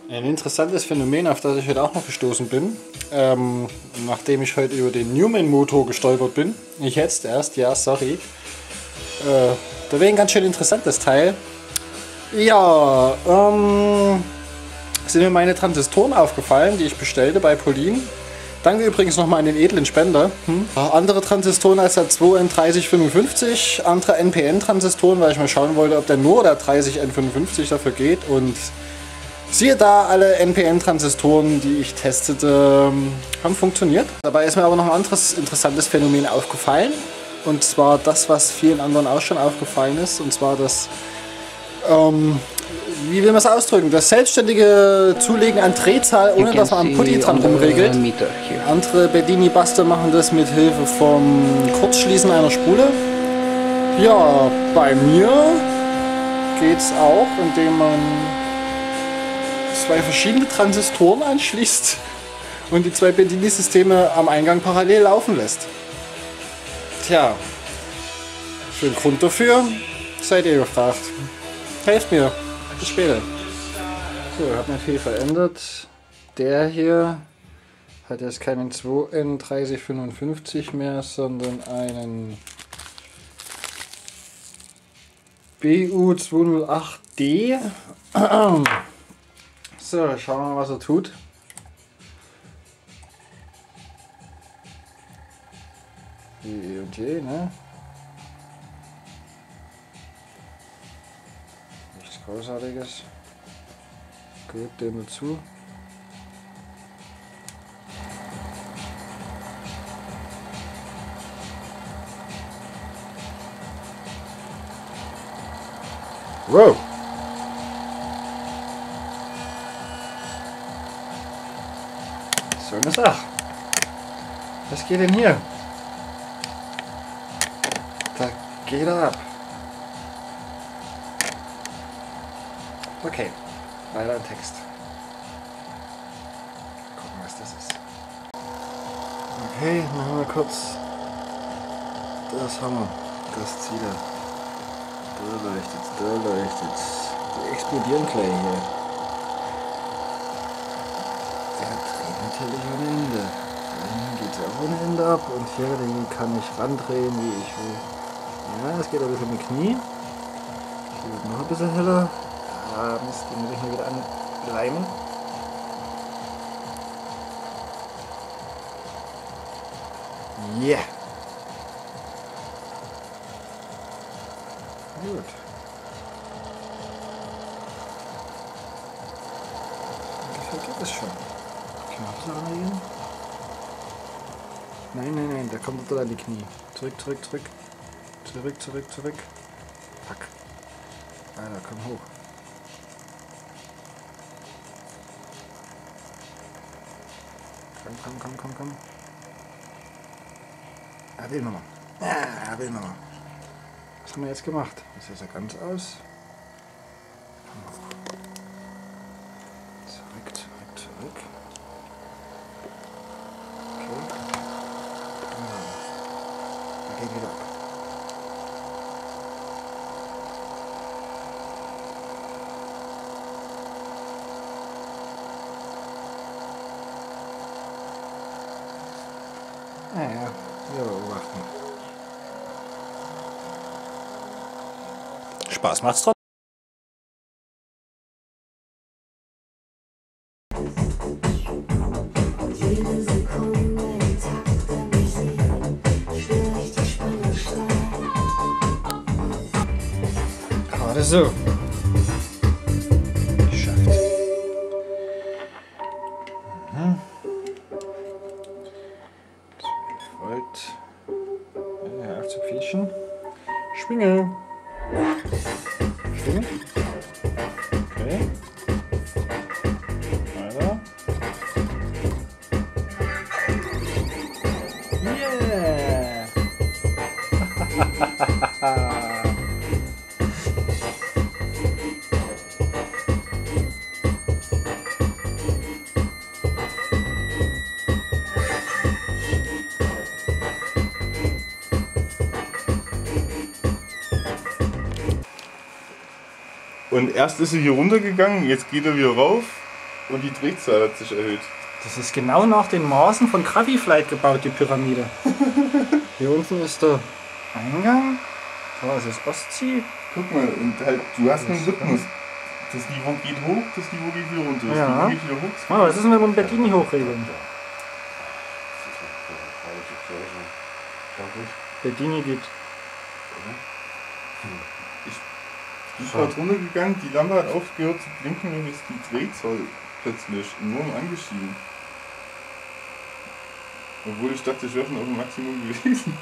Ein interessantes Phänomen, auf das ich heute auch noch gestoßen bin, nachdem ich heute über den Newman-Motor gestolpert bin. Nicht jetzt erst, ja, sorry. Da wäre ein ganz schön interessantes Teil. Ja, sind mir meine Transistoren aufgefallen, die ich bestellte bei Polin. Danke übrigens nochmal an den edlen Spender. Andere Transistoren als der 2N3055, andere NPN-Transistoren, weil ich mal schauen wollte, ob der nur der 30N55 dafür geht. Und siehe da, alle NPN-Transistoren, die ich testete, haben funktioniert. Dabei ist mir aber noch ein anderes interessantes Phänomen aufgefallen. Und zwar das, was vielen anderen auch schon aufgefallen ist. Und zwar das, wie will man es ausdrücken, das selbstständige Zulegen an Drehzahl, ohne dass man am Putty dran rumregelt. Andere Bedini-Buster machen das mit Hilfe vom Kurzschließen einer Spule. Ja, bei mir geht es auch, indem man zwei verschiedene Transistoren anschließt und die zwei Bedini-Systeme am Eingang parallel laufen lässt. Tja, für den Grund dafür seid ihr gefragt. Helft mir. Bis später. So, ich habe mir viel verändert. Der hier hat jetzt keinen 2N3055 mehr, sondern einen BU208D. So, schauen wir mal, was er tut. E und J, ne? Nichts Großartiges. Gut, den dazu. Wow! So eine Sache. Was geht denn hier? Da geht er ab. Okay, weiter im Text. Gucken, was das ist. Okay, machen wir kurz. Das haben wir. Das zieht er. Da leuchtet, da leuchtet. Die explodieren gleich hier. Der dreht natürlich ohne Ende. Dann geht es auch ohne Ende ab und hier den kann ich randrehen, wie ich will. Ja, es geht ein bisschen mit Knie. Hier wird noch ein bisschen heller. Ah, Mist, den muss ich mal wieder anleimen. Yeah! Gut. Ungefähr geht es schon. Kann man das anlegen? Nein, nein, nein, der kommt unter an die Knie. Zurück, zurück, zurück. Zurück, zurück, zurück. Fuck. Alter, komm hoch. Komm, komm, komm, komm, komm. Er will nochmal. Er will nochmal. Was haben wir jetzt gemacht? Das ist ja ganz aus. Zurück, zurück, zurück. Okay. Er geht wieder ab. Naja, wir beobachten. Spaß macht's trotzdem. Gerade so. Geschafft. Mhm. 12 Volt. Ja, aufzupfischen. Schwinge. Schwinge. Okay. Weiter. Yeah! Und erst ist er hier runtergegangen, jetzt geht er wieder rauf. Und die Drehzahl hat sich erhöht. Das ist genau nach den Maßen von Graviflight gebaut, die Pyramide. Hier unten ist der Eingang. Da ist das Ostziel. Guck mal, und halt, du hast einen Rhythmus. Das Niveau geht hoch, das Niveau geht wieder runter. Das Niveau geht wieder hoch. Was ist denn, wenn wir Berdini hochregeln? Berdini geht. Ich bin gerade runtergegangen, die Lampe hat aufgehört zu blinken und ist die Drehzahl plötzlich enorm angestiegen. Obwohl ich dachte, ich wäre schon auf dem Maximum gewesen.